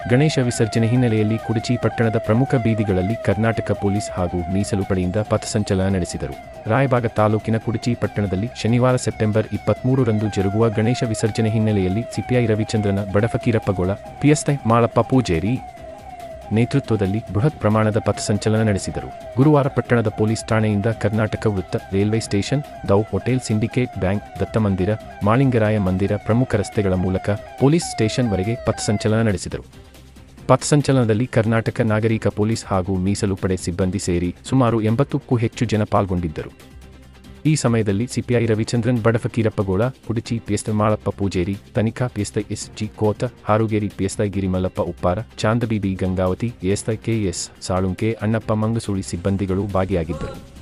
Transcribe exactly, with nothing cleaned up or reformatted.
ಗಣೇಶ ವಿಸರ್ಜನೆ ಹಿನ್ನೆಲೆಯಲ್ಲಿ ಕುಡಚಿ ಪಟ್ಟಣದ ಪ್ರಮುಖ ಬೀದಿಗಳಲ್ಲಿ ಕರ್ನಾಟಕ ಪೊಲೀಸ್ ಹಾಗೂ ಮೀಸಲು ಪಡೆಯಿಂದ ಪಥಸಂಚಲನ ನಡೆಸಿದರು. ರಾಯಬಾಗ ತಾಲೂಕಿನ ಕುಡಚಿ ಪಟ್ಟಣದಲ್ಲಿ ಶನಿವಾರ ಸೆಪ್ಟೆಂಬರ್ ಇಪ್ಪತ್ಮೂರರಂದು ಜರುಗುವ ಗಣೇಶ ವಿಸರ್ಜನೆ ಹಿನ್ನೆಲೆಯಲ್ಲಿ ಸಿಪಿಐ ರವಿಚಂದ್ರನ ಬಡಫಕೀರಪ್ಪಗೋಳ, ಪಿಎಸ್ಐ ಮಾಳಪ್ಪ ಪೂಜೇರಿ ನೇತೃತ್ವದಲ್ಲಿ ಬೃಹತ್ ಪ್ರಮಾಣದ ಪಥಸಂಚಲನ ನಡೆಸಿದರು. ಗುರುವಾರ ಪಟ್ಟಣದ ಪೊಲೀಸ್ ಠಾಣೆಯಿಂದ ಕರ್ನಾಟಕ ವೃತ್ತ, ರೈಲ್ವೆ ಸ್ಟೇಷನ್, ದೌ ಹೋಟೆಲ್, ಸಿಂಡಿಕೇಟ್ ಬ್ಯಾಂಕ್, ದತ್ತಮಂದಿರ, ಮಾಳಿಂಗರಾಯ ಮಂದಿರ ಪ್ರಮುಖ ರಸ್ತೆಗಳ ಮೂಲಕ ಪೊಲೀಸ್ ಸ್ಟೇಷನ್ ವರೆಗೆ ಪಥಸಂಚಲನ ನಡೆಸಿದರು. ಪಥಸಂಚಲನದಲ್ಲಿ ಕರ್ನಾಟಕ ನಾಗರಿಕ ಪೊಲೀಸ್ ಹಾಗೂ ಮೀಸಲು ಪಡೆ ಸಿಬ್ಬಂದಿ ಸೇರಿ ಸುಮಾರು ಎಂಬತ್ತಕ್ಕೂ ಹೆಚ್ಚು ಜನ ಪಾಲ್ಗೊಂಡಿದ್ದರು. ಈ ಸಮಯದಲ್ಲಿ ಸಿಪಿಐ ರವಿಚಂದ್ರನ್ ಬಡಫಕೀರಪ್ಪಗೋಳ, ಕುಡಚಿ ಪಿಎಸ್ಐ ಮಾಳಪ್ಪ ಪೂಜೇರಿ, ತನಿಖಾ PSI S G Kota, Harugeri PSI Girimallappa Uppar, Chandbibi Gangavati, SI K S Salunke, Annappa Mangasuli ಸಿಬ್ಬಂದಿಗಳು ಭಾಗಿಯಾಗಿದ್ದರು.